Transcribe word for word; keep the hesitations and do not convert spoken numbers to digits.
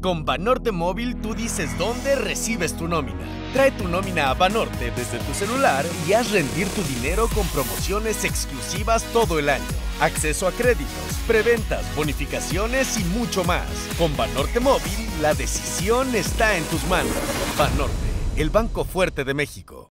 Con Banorte Móvil tú dices dónde recibes tu nómina. Trae tu nómina a Banorte desde tu celular y haz rendir tu dinero con promociones exclusivas todo el año. Acceso a créditos, preventas, bonificaciones y mucho más. Con Banorte Móvil, la decisión está en tus manos. Banorte, el banco fuerte de México.